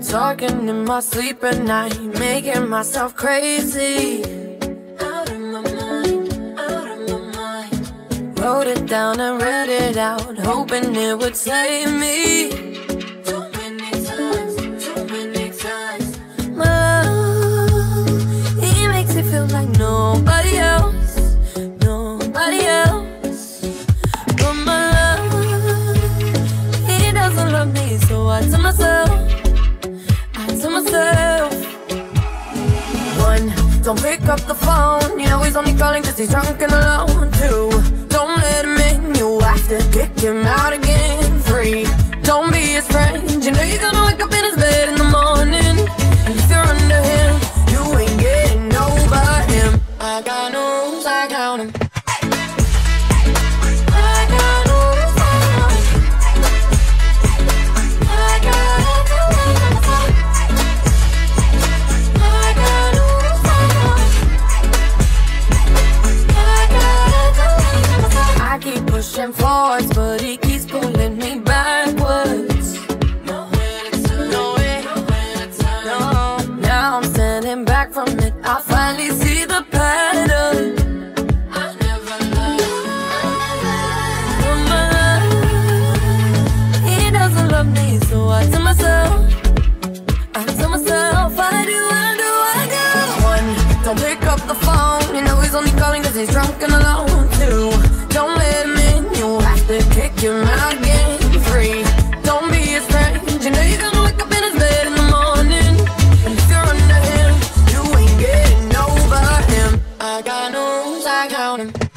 talking in my sleep at night, making myself crazy. Out of my mind, out of my mind. Wrote it down and read it out, hoping it would save me. Too many times, too many times. My love, he makes me feel like nobody else, nobody else. But my love, he doesn't love me, so I tell myself, one, don't pick up the phone, you know he's only calling cause he's drunk and alone. Two, don't let him in, you have to kick him out again. Three, don't be his friend, you know you're gonna wake up in his bed in the morning. And if you're under him, you ain't getting over him. I got no rules, I count him. Pushing forwards, but he keeps pulling me backwards. Nowhere to turn, nowhere to turn. No, now I'm standing back from it. I finally see the pattern. I never loved. He doesn't love me, so I tell myself, I do. One, don't pick up the phone, you know he's only calling cause he's drunk and alone. Two, don't let him in, you have to kick him out again. Three, don't be his friend, you know you're gonna wake up in his bed in the morning. And if you're under him, you ain't getting over him. I got no rules, I count him.